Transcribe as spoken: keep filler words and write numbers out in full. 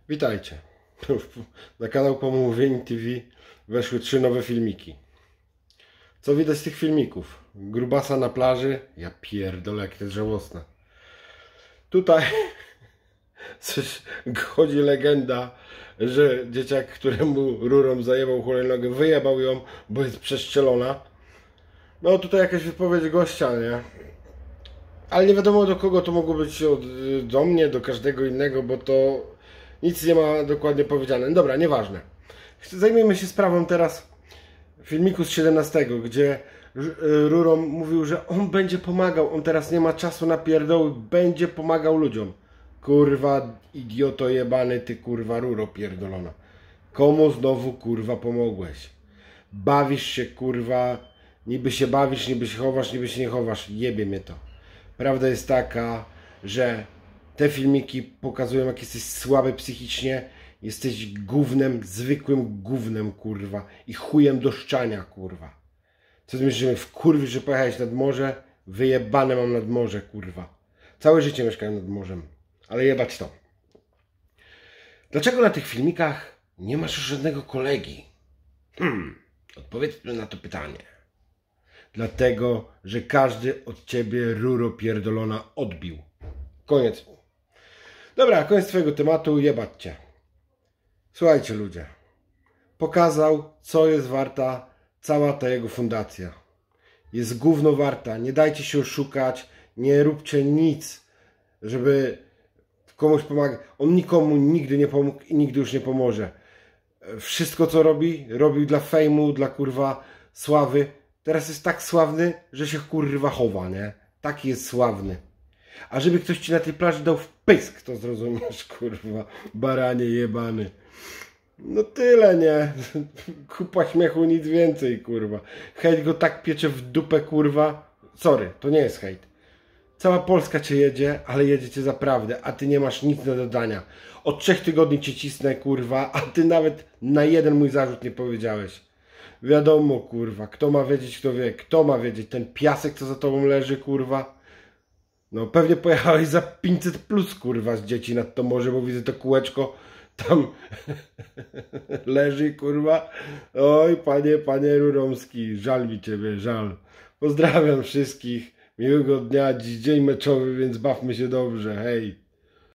Witajcie. Na kanał Pomówień T V weszły trzy nowe filmiki. Co widać z tych filmików? Grubasa na plaży? Ja pierdolę, jak to jest żałosne. Tutaj coś chodzi legenda, że dzieciak, któremu rurą zajebał hulajnogę, wyjebał ją, bo jest przeszczelona. No tutaj jakaś wypowiedź gościa, nie? Ale nie wiadomo, do kogo to mogło być, od, do mnie, do każdego innego, bo to nic nie ma dokładnie powiedziane. Dobra, nieważne. Zajmijmy się sprawą teraz filmiku z siedemnastego, gdzie Rurą mówił, że on będzie pomagał, on teraz nie ma czasu na pierdoły, będzie pomagał ludziom. Kurwa, idioto jebany, ty kurwa Ruro pierdolona. Komu znowu kurwa pomogłeś? Bawisz się kurwa, niby się bawisz, niby się chowasz, niby się nie chowasz. Jebie mnie to. Prawda jest taka, że te filmiki pokazują, jak jesteś słaby psychicznie, jesteś gównem, zwykłym gównem, kurwa, i chujem do szczania, kurwa. Co ty myślisz, że mnie wkurwisz, że pojechałeś nad morze? Wyjebane mam nad morze, kurwa. Całe życie mieszkałem nad morzem, ale jebać to. Dlaczego na tych filmikach nie masz już żadnego kolegi? Hmm, odpowiedzmy na to pytanie. Dlatego, że każdy od ciebie, Ruro pierdolona, odbił. Koniec. Dobra, koniec twojego tematu, jebać cię. Słuchajcie ludzie, pokazał, co jest warta cała ta jego fundacja. Jest gówno warta, nie dajcie się oszukać, nie róbcie nic, żeby komuś pomagać. On nikomu nigdy nie pomógł i nigdy już nie pomoże. Wszystko co robi, robił dla fejmu, dla kurwa sławy. Teraz jest tak sławny, że się kurwa chowa, nie? Taki jest sławny. A żeby ktoś ci na tej plaży dał w pysk, to zrozumiesz, kurwa, baranie jebany. No tyle, nie? Kupa śmiechu, nic więcej, kurwa. Hejt go tak piecze w dupę, kurwa. Sorry, to nie jest hejt. Cała Polska cię jedzie, ale jedzie cię zaprawdę, a ty nie masz nic do dodania. Od trzech tygodni cię cisnę, kurwa, a ty nawet na jeden mój zarzut nie powiedziałeś. Wiadomo, kurwa, kto ma wiedzieć, kto wie, kto ma wiedzieć, ten piasek, co za tobą leży, kurwa. No pewnie pojechałeś za pięćset plus, kurwa, z dzieci nad to morze, bo widzę to kółeczko tam leży, kurwa. Oj, panie, panie Ruromski, żal mi ciebie, żal. Pozdrawiam wszystkich, miłego dnia, dziś dzień meczowy, więc bawmy się dobrze, hej.